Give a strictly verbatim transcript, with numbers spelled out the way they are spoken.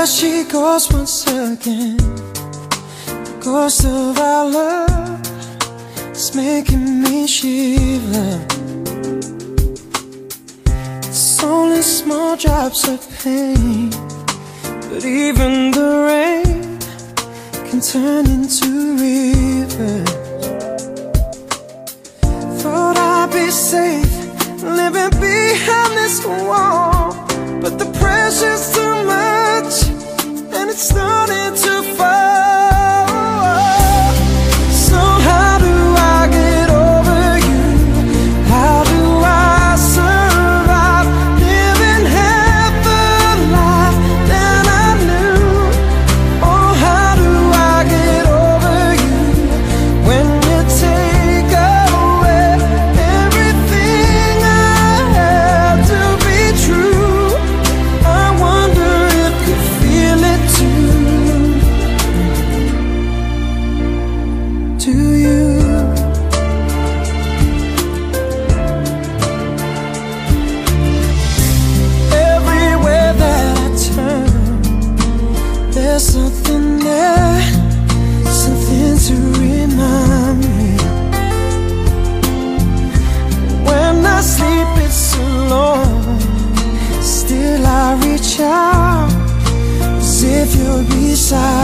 she goes once again. The ghost of our love is making me shiver. It's only small drops of pain, but even the rain can turn into rivers. Thought I'd be safe living behind this wall, but the pressure's too much and it's starting to fall. So how do I get over you? How do I survive living half a life that I knew? Oh, how do I get over you when you take away everything I have to be true? I wonder if you feel it too. Do you? Everywhere that I turn, there's something there, something to remind me. When I sleep it's alone, still I reach out as if you're beside